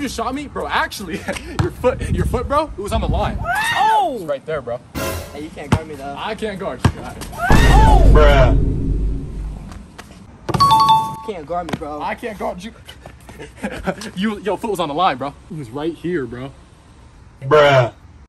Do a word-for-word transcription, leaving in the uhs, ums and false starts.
just shot me, bro. Actually, your foot, your foot, bro. It was on the line. Oh! It's right there, bro. Hey, you can't guard me though. I can't guard you. Oh! Bruh. You can't guard me, bro. I can't guard you. you, your foot was on the line, bro. It was right here, bro. Bruh.